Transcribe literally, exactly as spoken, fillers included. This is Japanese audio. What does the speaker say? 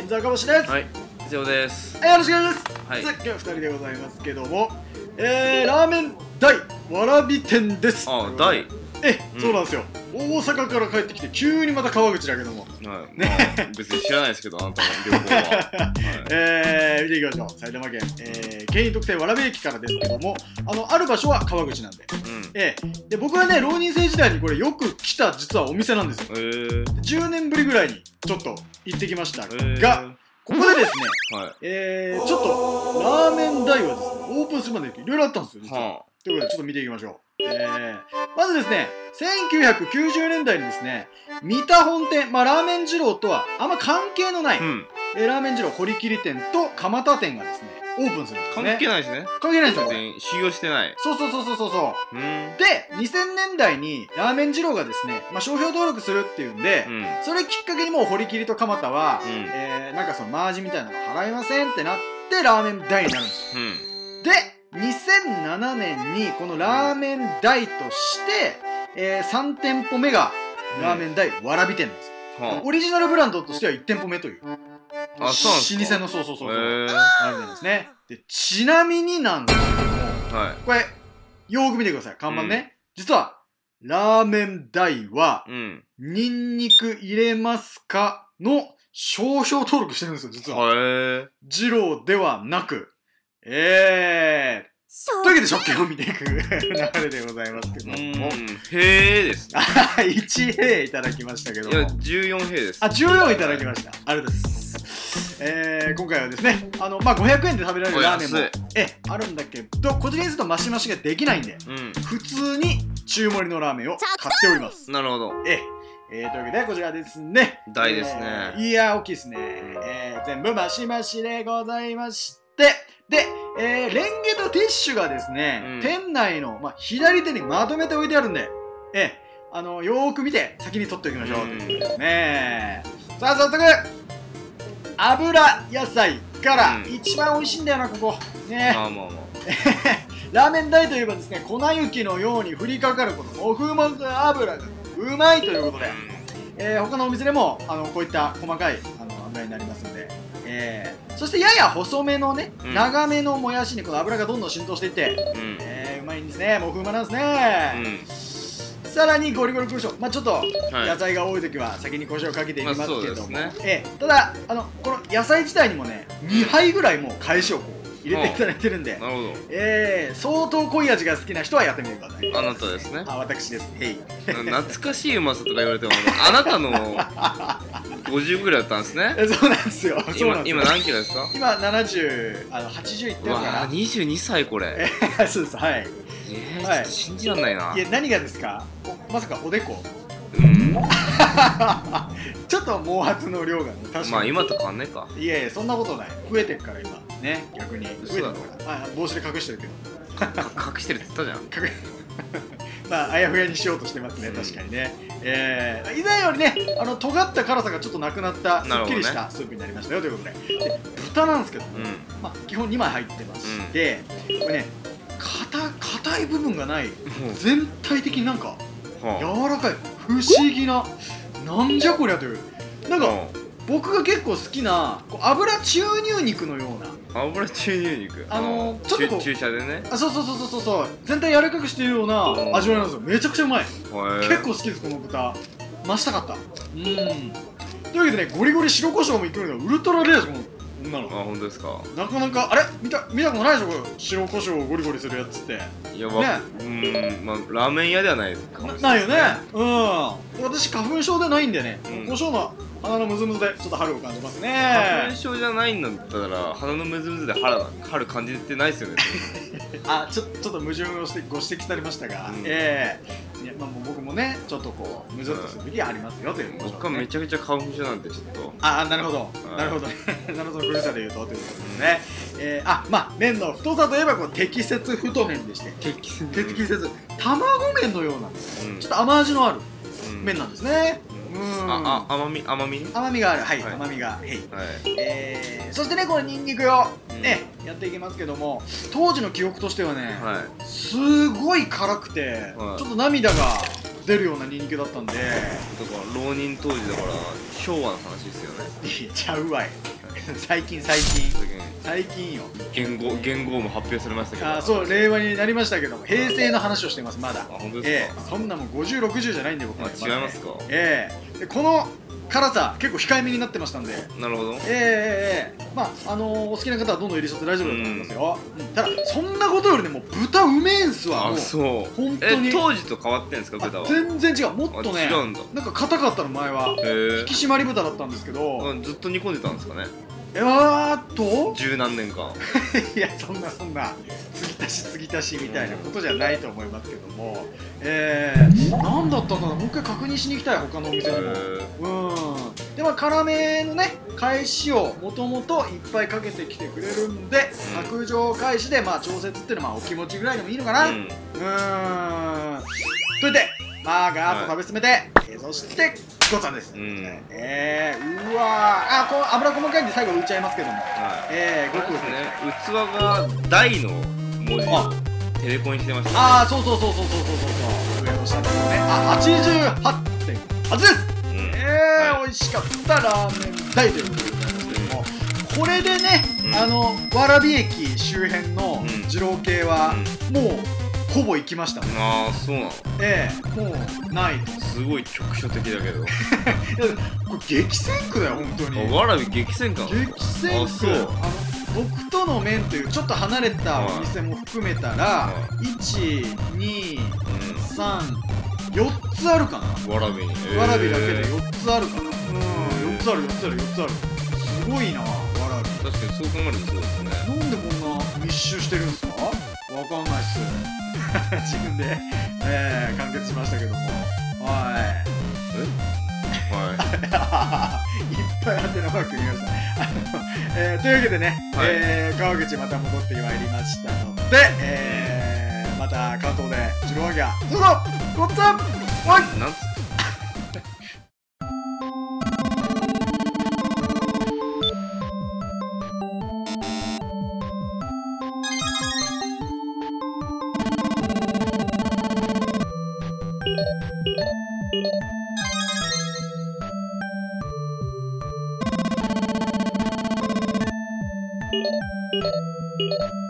ンザーかもしれないです。 はい、以上です。 はい、よろしくお願いします。 はい、 さあ今日はふたりでございますけども、えー、ラーメン大わらび店です。 ああ、大え、うん、そうなんですよ。大阪から帰ってきて急にまた川口だけども、 はい、ね、まあ、別に知らないですけど、あなたの旅行は、はい、 えー、見ていきましょう。埼玉県、えー、京浜特製わらび駅からですけども、あのある場所は川口なんで、うん、えー、で僕はね浪人生時代にこれよく来た実はお店なんですよ。えー、じゅうねんぶりぐらいにちょっと行ってきましたが、えー、ここでですね、はい、えー、ちょっとラーメン大はですねオープンするまでいろいろあったんですよ実は、はあ、ということでちょっと見ていきましょう。えー、まずですねせんきゅうひゃくきゅうじゅうねんだいにですね三田本店、まあ、ラーメン二郎とはあんま関係のない、うん、えー、ラーメン二郎堀切店と蒲田店がですねオープンするんですね。 関係ないですね。 関係ないですよ。 全然修行してない。 そうそうそうそうそうそう。でにせんねんだいにラーメン二郎がですね、まあ、商標登録するっていうんで、うん、それきっかけにもう堀切と蒲田は、うん、えー、なんかそのマージみたいなの払いませんってなってラーメン大になるんですよ。うん、でにせんななねんにこのラーメン大として、えー、さんてんぽめがラーメン大わらび店なんですよ。うん、オリジナルブランドとしてはいってんぽめという。 あ、そうなんですか。 老舗のそうそうそうそうラーメンですね。でちなみになんですけども、はい、これよーく見てください看板ね、うん、実はラーメン大は、うん、ニンニク入れますかの商標登録してるんですよ実は。二郎ではなく、えーというわけで食券を見ていく流れでございますけども、 へーですね。 いちへいいただきましたけども、 いやじゅうよんへいです。 あ、じゅうよんいただきました。ありがとうございます。えー、今回はですね、あのまあごひゃくえんで食べられるラーメンもえあるんだけど、こちらにするとマシマシができないんで、うん、普通に中盛りのラーメンを買っております。 なるほど。 ええー、というわけでこちらですね。 大ですね。 えー、いや大きいですね。えー、全部マシマシでございまして。で、えー、レンゲとティッシュがですね、うん、店内の、まあ、左手にまとめて置いてあるんで、えー、あのよーく見て先に取っておきましょう、うん、ということですね。さあ早速油野菜から一番美味しいんだよなここね。まあまあまあラーメン大といえばですね粉雪のように降りかかるこのモフモフ油がうまいということで、えー、他のお店でもあのこういった細かいあの油になりますので、えー、そしてやや細めのね、うん、長めのもやしにこの油がどんどん浸透していって、うん、えー、うまいんですね。もう風魔なんですね、うん、さらにゴリゴリ胡椒、まあちょっと野菜が多い時は先に胡椒をかけていきますけども、まあね、えー、ただあのこの野菜自体にもねにはいぐらいもう返しをこう入れていただいてるんで、なるほど、えー、相当濃い味が好きな人はやってみてください。 あなたですね。 あ、私です。へい懐かしいうまさとか言われてもあなたのごじゅうぐらいだったんですね。 そうなんですよ。 今今何キロですか？ 今ななじゅう、あのはちじゅういってるかな。 にじゅうにさいこれ。 そうです、はい。 えー、ちょっと信じらんないな。 いや何がですか？まさかおでこ？ うん。 ちょっと毛髪の量がね、確かに。 まあ今と変わんないか。 いやいやそんなことない。増えてるから今ね、逆に増えてるから。あ、帽子で隠してるけど。 隠してるって言ったじゃん。 まああやふやにしようとしてますね、確かにね。えー、以前よりね、あの尖った辛さがちょっとなくなったすっきりしたスープになりましたよということで。で豚なんですけども、うん、まあ基本にまい入ってまして、うん、これね硬硬い部分がない、うん、全体的になんか、はあ、柔らかい不思議な、なんじゃこりゃという、なんか、はあ、僕が結構好きなこう油注入肉のような。 油注入肉、 あのー、ちょっとこう注射でね、 あ、そうそうそうそうそう全体柔らかくしているような味わいなんですよ。めちゃくちゃうまい。結構好きですこの豚。増したかった。うん。というわけでね、ゴリゴリ白胡椒もいくのがウルトラレアですこの女の子。 あ、本当ですか。 なかなかあれ見た見たことないでしょこれ、白胡椒をゴリゴリするやつって。 いや、ね、うん、まあラーメン屋ではないですかもしれないですね。ないよね。うん。私花粉症でないんでね、胡椒の鼻のムズムズでちょっと春を感じますね。 花粉症じゃないんだったら鼻のムズムズで春春感じてないですよね。 あ、ちょちょっと矛盾をしてご指摘されましたが、うん、ええー、いや、まあ、僕もねちょっとこうムズっとする時はありますよという、ね、 僕はめちゃくちゃ花粉症なんでちょっと。 ああ、なるほどなるほどなるほど、古さで言うとということですね。えー、あ、まあ麺の太さといえばこう適切太麺でして、適切適切卵麺のような、うん、ちょっと甘味のある麺なんですね。うん、 ああ、甘み甘み甘みがある、はい、はい、甘みが、はい、はい、えー、そしてねこれニンニクをね、うん、やっていきますけども、当時の記憶としてはね、はい、すごい辛くて、はい、ちょっと涙が出るようなニンニクだったんで、だから浪人当時だから昭和の話ですよね。 いっちゃうわい最近最近最近最近よ。 言語言語も発表されましたけど。 あ、そう令和になりましたけども、平成の話をしていますまだ。 あ、本当ですか。 ええ、そんなもんごじゅうろくじゅうじゃないんで僕あ、 は、 違いますか。 ええ、でこの辛さ結構控えめになってましたんで、 なるほど。 ええええ、まああのー、お好きな方はどんどん入れちゃって大丈夫だと思いますよ、うん、ただそんなことよりね、もう豚うめえんすわ。もあ、 うそう。 本当にえ、当時と変わってんですか、豚は。 全然違う。もっとね、 違うんだ。 なんか硬かったの前は。 へえ。 引き締まり豚だったんですけど、 ずっと煮込んでたんですかね。 えーっと十何年間。 いや、そんなそんな継ぎ足し継ぎ足しみたいなことじゃないと思いますけども、えー、何だったんだろう、もう一回確認しに行きたい、他のお店にも。うんで、まあ辛めのね返しをもともといっぱいかけてきてくれるんで、 うん、 卓上返しでまあ調節っていうのはまあお気持ちぐらいでもいいのかな。うん、うーんといってまあガーッと食べ進めて、はい、えー、そしてごちさんです。うん、えー、うわー、あ、こう油細かいんで最後浮いちゃいますけども、はい、えー、ごくごくね、器が大の文字をテレコンしてましたね。 ああ、そうそうそうそうそうそうそう、上の下ですね。あ、はちじゅうはちてんはち です。うん、えー、はい、美味しかったラーメン大ということでございますけども、これでね、うん、あの蕨駅周辺の二郎系は、うん、もうほぼ行きましたね。 ああ、そうなの。 ええ、もうないと。 すごい局所的だけど。 これ激戦区だよ、本当に。 蕨激戦区なの。 激戦区。あの僕との面というちょっと離れたお店も含めたら、いち、に、さん、よっつあるかな。 蕨に。 蕨だけでよっつあるかな。うん、よっつある、よっつある、よっつある。すごいな、蕨。 確かにそう考えるとそうですね。 なんでこんな密集してるんですか？わかんないっす。自分で、えー、完結しましたけども、はい。 え？はい。いっぱいハテナマーク見ました。えー、というわけでね、はい、えー、川口また戻ってまいりましたので、えー、また関東で白ワギャどうぞごっつぁんおいなんつ Thank you.